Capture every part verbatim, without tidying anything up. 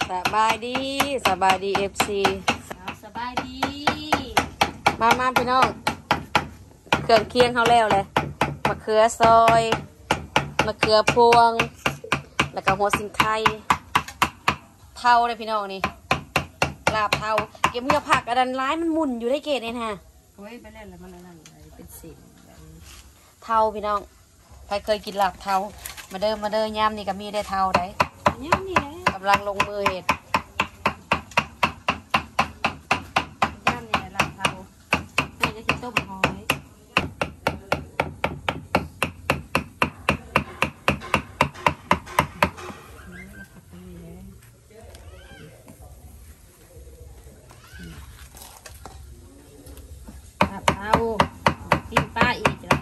สบายดีสบายดีเอฟซีสบายดีมามาพี่น้องเครื่องเคียงเขาแล้วเลยมะเขือซอยมะเขือพวงแล้วก็หัวสิงไข่เท่าเลยพี่น้องนี่ลาบเท่าเก็บเพื่อผักกระดันร้ายมันหมุนอยู่ได้เกตเนี่ยฮะโอ้ยไปเล่นแล้วมันนั่นเป็นสิ่งเท่าพี่น้องใครเคยกินลาบเท่ามาเดิมมาเดิมย่ำนี่ก็มีได้เท่าได้ย่ำนี่แหละกำลังลงมือเห็ดย่ำนี่แหละลาบเท่าแม่จะกินต้มหอยลาบเท่าปิ้งปลาอีกจ้ะ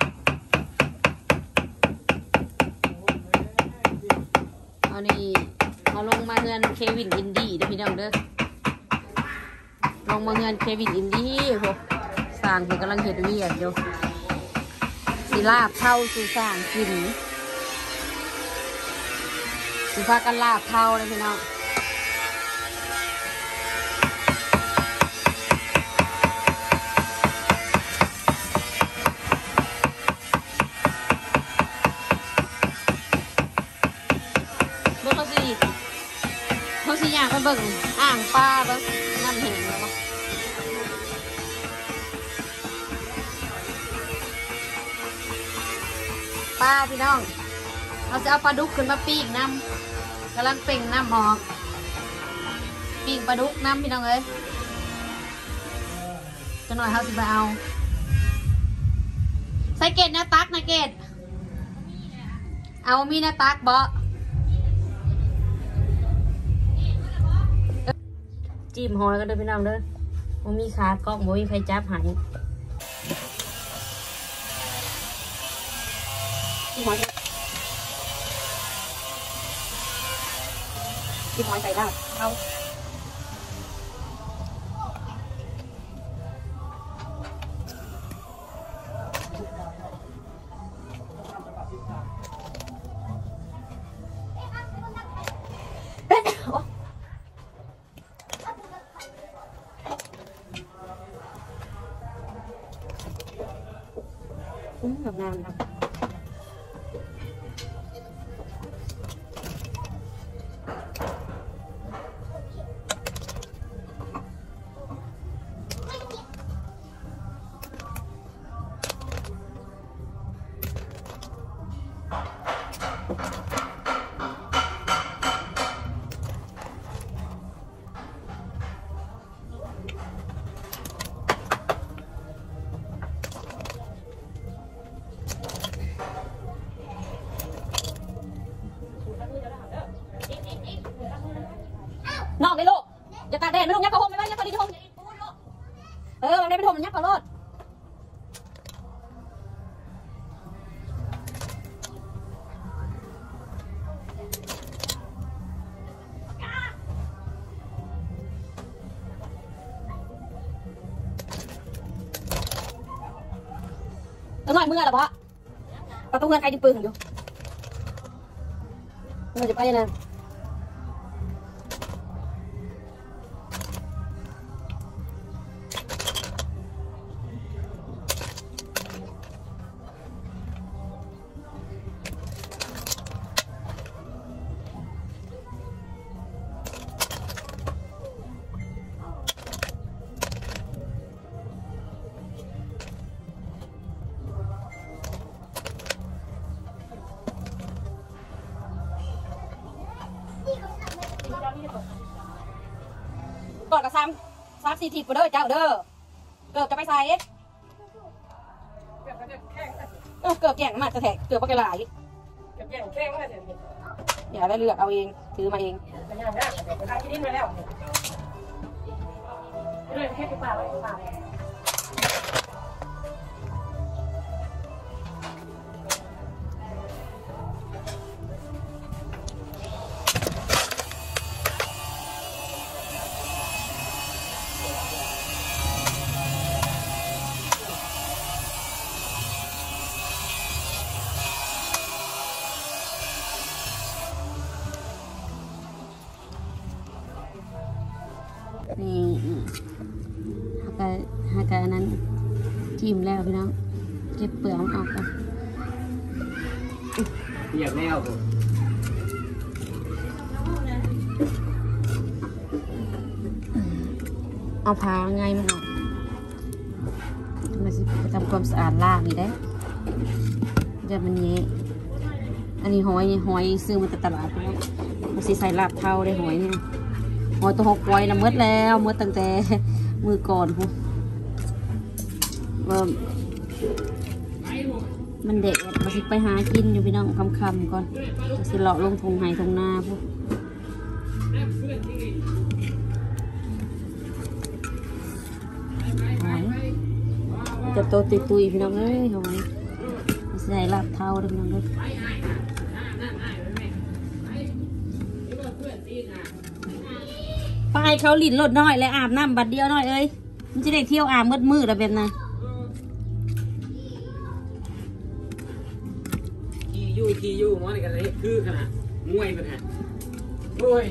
เอานี่เอาลงมาเงินเควินอินดี้เด้อพี่น้องเด้อลงมาเงินเควินอินดี้พวกสร้างคือกำลังเห็ดเวียดอยู่สีลาบเท่าสูสร้างกินสีฟ้ากันลาบเท่าเลยพี่น้องเขาสิอยากไปเบิ่งอ่างปลาเบิ่งน้ำแห้งแล้วมั้งปลาพี่น้องเราจะเอาปลาดุกขึ้นมาปีกน้ำกำลังเป่งน้ำหมอกปีกปลาดุกน้ำพี่น้องเอ้ยจะหน่อยเขาสิไปเอาใส่เกตนะตักนะเกตเอามีนะตักบ่จิ้มหอยก็เด้อพี่น้องเด้อมันมีขากล้องมันมีไฟจับหายจิ้มหอยจิ้มหอยใส่ลาบเอาอืมแบบนั้นครับนอกเลยลูกอย่าตากแดดไม่ต้องยักกระหงไม่ว่ายักกระดิ่งหงเออมันได้ไปถมมันยักกระโลดตัวหน่อยมือหรอปะประตูเงินใครดึงปืนอยู่เราจะไปยังไงก่อนกับซ้ำซ้ำสี่ทิพย์กูเด้อเจ้าเด้อเกือบจะไปใส่เกือบจะแข้งเออเกือบแย่งมาจะแทกเกือบไปหลายเกือบแย่งแข้งมาเดี๋ยวอย่าได้เลือกเอาเองถือมาเองไปย่างได้ไปทานที่ดินมาแล้วเรื่องแค่ไปป่าไปป่านี่หากะหากะอันนั้นจิ้มแล้วพี่น้องเก็บเปลือกมันออกก่อนเปียกแล้วผมเอาผ้าไงมันออกมาสิไปทำความสะอาดล่างนี่ได้เดี๋ยวมันเนี้ยอันนี้หอยหอยซื้อมาจากตลาดไปแล้วมันสิใส่ลาบเท่าได้หอยเนี่ยหอยตัวหกไว้นะเมื่อแล้วเมื่อตั้งแต่มือก่อนพูว่ามันเด็กมาสิไปหากินอยู่พี่น้องคำๆก่อนมาสิเลาะลงทงไห้ทงนาพูหอยจะโตตุยๆพี่น้องเอ้ยหอยมาสิใส่ลาบเท่าได้พี่น้องเลยไปเขาหลินรถน้อยและอาบน้ำบัดเดียวน้อยเอ้ยมันจะได้เที่ยวอาบมืดมืดอะไรแบบนั้นขี่ยู่ขี่ยู่มันกันเลยคือขนาดมวยเป็นฮะโอ้ย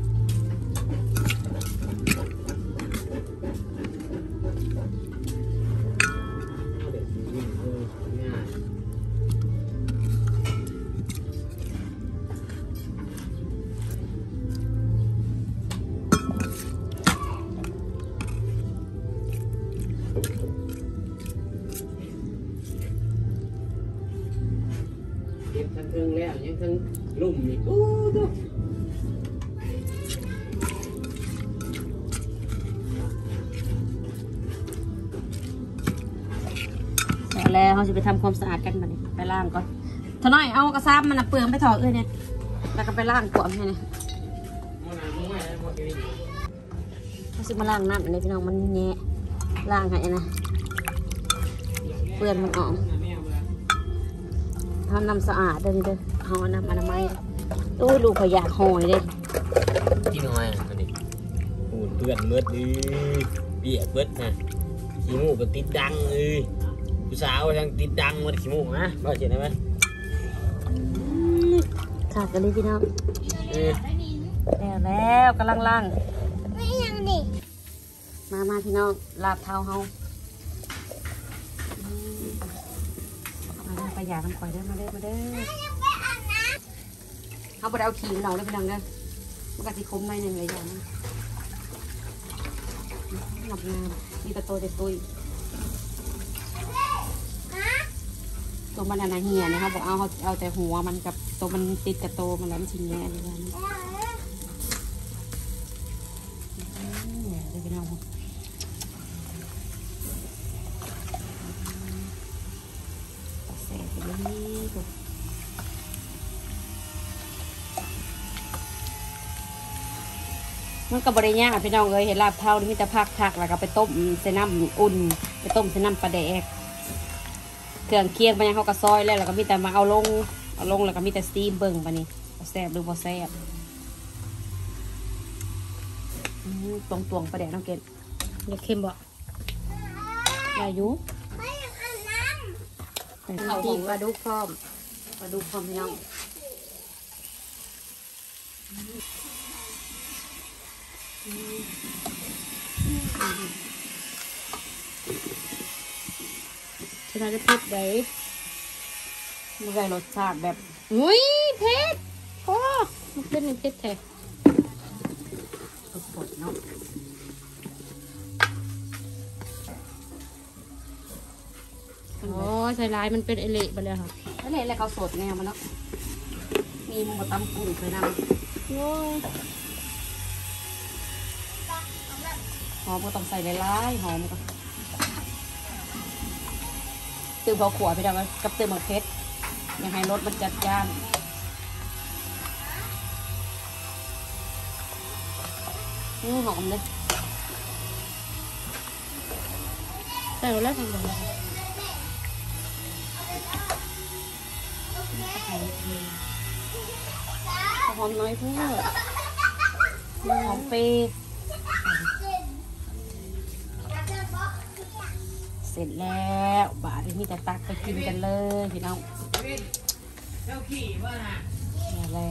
เก็บทั้งทึงแล้วยังทั้งลุ่มอีกโอ้ดูเสร็จแล้วเขาจะไปทำความสะอาดกันมาเลยไปล่างก่อนถ้าน้อยเอากระซับมันเปลืองไปถอดเลยเนี่ยแล้วก็ไปล่างกวมให้เนี่ยเขาจะมาล่างน้ำอันนี้พี่น้องมันแง่ล่างให้นะเปลือนมันออกทำน้ำสะอาดเด้อเด้อเอาน้ำอนามัยโอ้ยลูกขยะหอยเด้ที่น้อยอันนี้หูเพื่อนเมื่อดื้อเปียกเบิดนะขี้มูกก็ติดดังเลยผู้สาวยังติดดังมันขี้มูกนะบ่เห็นไหมขาดกันเลยพี่น้องเออแล้วแล้วกำลังล่างไม่ยังดิมามาพี่น้องลาบเท้าเฮามาประหยัดน้ำข่อยเด้อมาเด้อมาเด้อเขาไปเอาขี่เราเลยพี่น้องเด้อมันก็สิคมไม่หนึ่งเลยอย่างนั้นหนับงามมีแต่โตแต่ตุยตัวมันอันนั้นเหี่ยนะครับบอกเอาเขาเอาแต่หัวมันกับตัวมันติดกับโตมันแล้วมันชิ้นแย่เลยนะเนี่ยได้พี่น้องใส่ไปเลยมันกับบริญญาพี่น้องเลยเห็นลาบเท่านี่มีแต่ผักผักแล้วก็ไปต้มใส่น้ำอุ่นไปต้มใส่น้ำปลาแดกเครื่องเคียงมันยังเขากระซอยแล้วแล้วก็มีแต่มาเอาลงเอาลงแล้วก็มีแต่สตีมเบิ่งปะนี่แซ่บหรือบ่แซ่บตรงตวงปลาแดกน้องเกดอย่าเค็มบ่อย่ายุเอาตีปลาดุกพร้อมปลาดุกพร้อมพี่น้องชนะจะเผ็ดได้มันได้รสชาติแบบอุ้ยเผ็ดโอ้มันเป็นเผ็ดแท้สดๆเนาะโอ้ใส่ลายมันเป็นเอเละไปเลยค่ะเอเละแล้วเขาสดแนวมันเนาะมีหมูตำกุ้งไปนำโอ้หอมก็ต้องใส่หลายๆหอมก็ตื่นพอขวดไปดังกับตื่นหมกเพชรยังให้รสมันจัดจ้านนี่หอมเลยใส่แล้วทำแบบหอมน้อยเพื่อหอมเปย์เสร็จแล้วบาทที่มีแต่ตักไปกินกันเลยพี่น้องเจ้าขี่ว่าน่ะแล้วแล้ว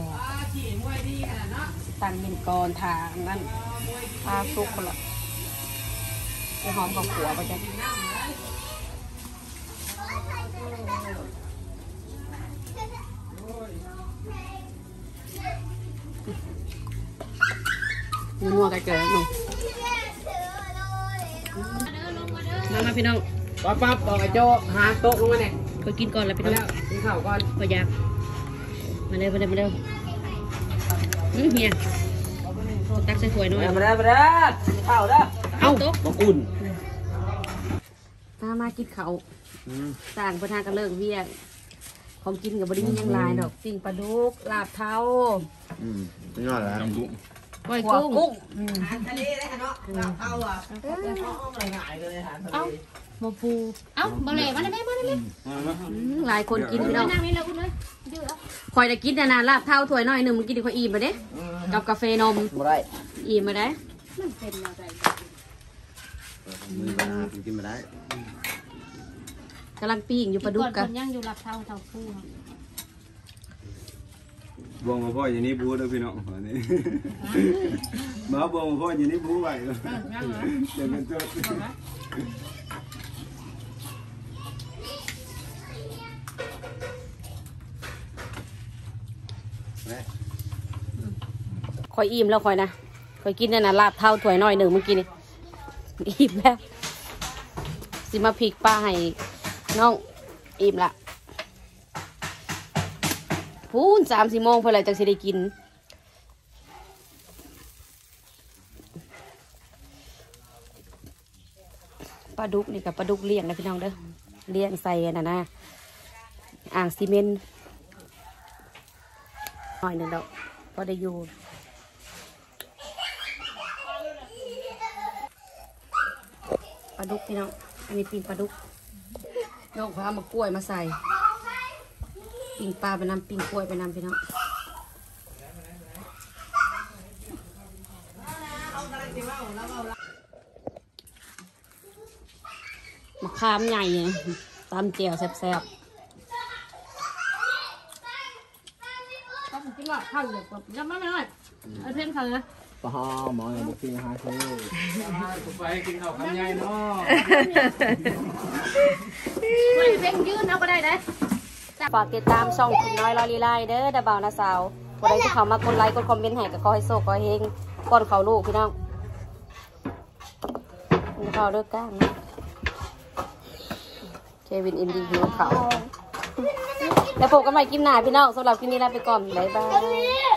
ตั้งเป็นกรทางนั่นปลาซุกคนละไปหอมกับขัวไปจ้ะนัวกันเกิดหนูมามาพี่น้องปั๊บปั๊บบอกไอ้โจหาโต๊ะลงมาเนี่ยไปกินก่อนแล้วพี่น้องแล้วกินข้าวก่อนพอยากมาเร็วมาเร็วมาเร็วอืมเฮียตักใส่ถ้วยหน่อยมาได้มาได้ข้าวได้เอาโต๊ะบอกอุ่นมามากินเขาวต่างประธานกันเลิกเวียงของกินกับบริมียังลายดอกปิ้งปลาดุกลาบเท้าอืมเป็นยอดแล้วก้อยกุ้งกุ้งอาหารทะเลได้ค่ะเนาะเอาอ่ะเอาง่ายเลยอาหารทะเลหมูปูเอ้าบ่เลยมาได้ไหมมาได้ไหมอืมหลายคนกินพี่น้องนั่งนี่เลยคุณเลยดื้อเหรอคอยจะกินนานๆลาบเท้าถ้วยน้อยหนึ่งมึงกินดีกว่าอิ่มมาเด้กับกาแฟนมบ่ได้อิ่มมาได้มันเป็นอะไรมือมากินมาได้กำลังปิ้งอยู่ปลาดุกกักัน นยังอยู่รับเท่าเท่าคู่บวงมาพ่ออย่างนี้บู๊ด้วยพี่น้องอันนี้มาบวงมาพ่ออย่างนี้บู๊ไปเลยเดี๋ยวเป็นโจทย์คอยอิ่มแล้วคอยนะคอยกินนานๆลาบเท้าถ้วยน้อยหนึ่งมึงกินนี่อิ่มแล้วสิมาพริกปลาให้น้องอิ่มละพูนสามสี่โมงเพื่ออะไรจังสิได้กินปลาดุกนี่กับปลาดุกเลี้ยงนะพี่น้องเด้อเลี้ยงใส่น่ะนะอ่างซีเมนต์หน่อยหนึ่งดอกพอได้อยู่ปลาดุกพี่น้องอันนี้ปิ้งปลาดุกน้องพามากล้วยมาใส่ปิ้งปลาไปนำปิ้งกล้วยไปนำพี่น้องมะขามใหญ่ตำเจียวแซ่บต้องกินว่าข้าวเหนียวกับยังไม่ไม่เอาเพิ่มข้าวนะปลาหมอเนี่ยบุกกินอาหารทะเลไปกินข้าวคำใหญ่เนาะไม่เพิ่มยืนเอาก็ได้นะๆฝากติดตามช่องคุณน้อยลอลีไลเด้อดาบ่าวนาสาวพอได้ที่เขามากดไลค์กดคอมเมนต์ให้กับขอให้โชคขอให้เฮงก่อนเขาลูกพี่น้องเขาเลิกก้างนะเควินอินดีหิวเขาแล้วพบกันใหม่คลิปหน้าพี่น้องสำหรับคลิปนี้ลาไปก่อนบ๊ายบาย